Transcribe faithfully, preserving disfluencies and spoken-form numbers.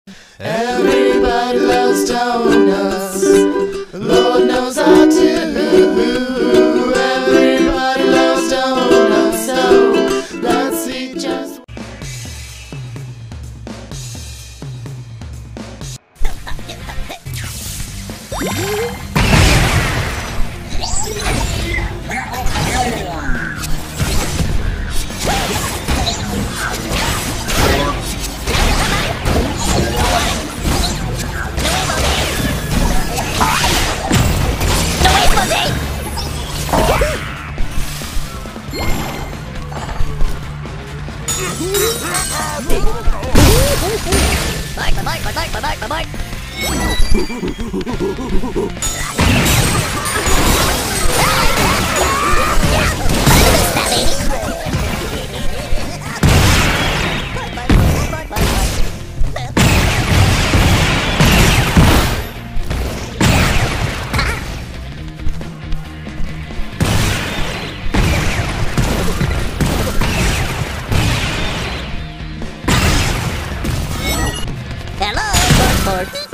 Everybody loves donuts. Lord knows I do. Everybody loves donuts. So let's eat just. Bye bye bye bye bye bye bye bye. Hello, Lord Lord.